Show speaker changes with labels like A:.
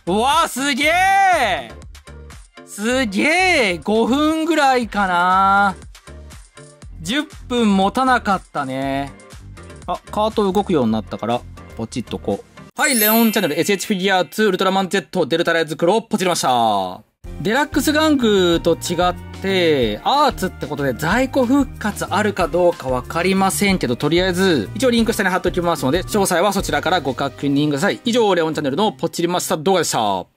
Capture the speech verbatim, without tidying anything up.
A: うわ、すげえすげえ !ごふんぐらいかな。じゅっぷん持たなかったね。あ、カート動くようになったから、ポチッとこう。はい、レオンチャンネル エスエイチ フィギュアツーウルトラマン Z デルタライズクロをポチりました。デラックス玩具と違って、アーツってことで在庫復活あるかどうかわかりませんけど、とりあえず、一応リンク下に貼っておきますので、詳細はそちらからご確認ください。以上、レオンチャンネルのポチりました動画でした。